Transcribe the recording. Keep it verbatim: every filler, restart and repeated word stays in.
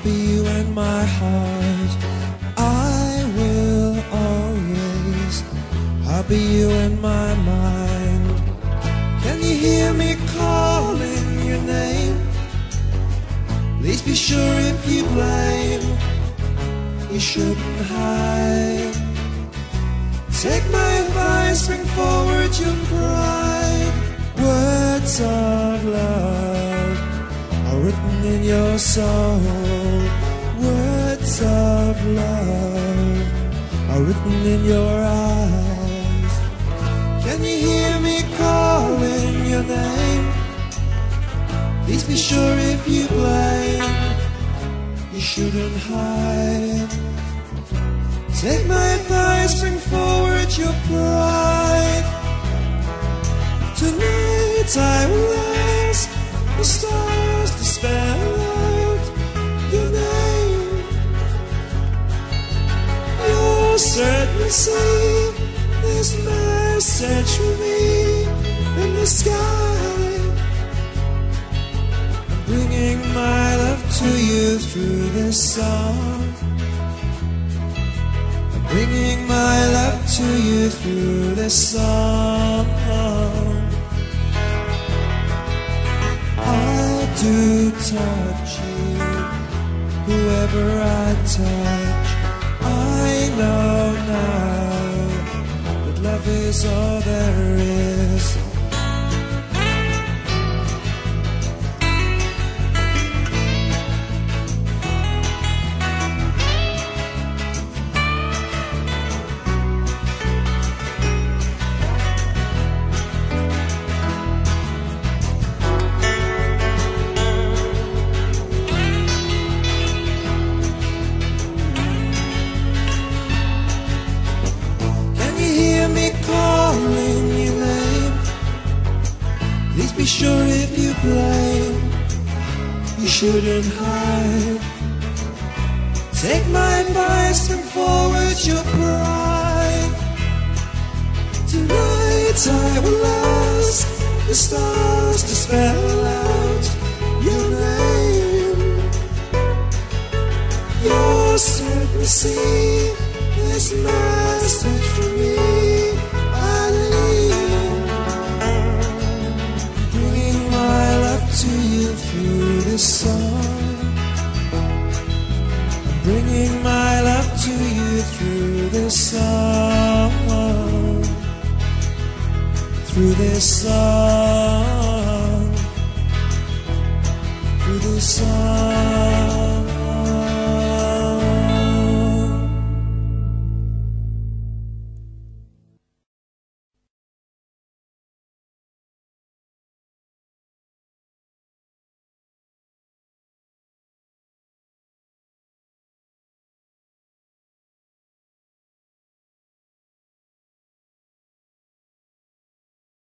be you in my heart. I will always, I'll be you in my mind. Can you hear me calling your name? Please be sure if you blame, you shouldn't hide. Take my advice, bring forward your pride. Words of love are written in your soul. Words of love are written in your eyes. Can you hear me calling your name? Please be sure if you blame, you shouldn't hide. Take my advice, bring forward your pride. Tonight I will ask the stars to spell out your name. You'll certainly see this message from me in the sky. I'm bringing my love to you through this song. Bringing my love to you through this song. I do touch you, whoever I touch. I know now that love is all there is. Be sure if you blame, you shouldn't hide. Take my advice and forward your pride. Tonight I will ask the stars to spell out your name. You'll certainly see this message from me. I leave to you through this song. I'm bringing my love to you through this song. Through this song. Through this song.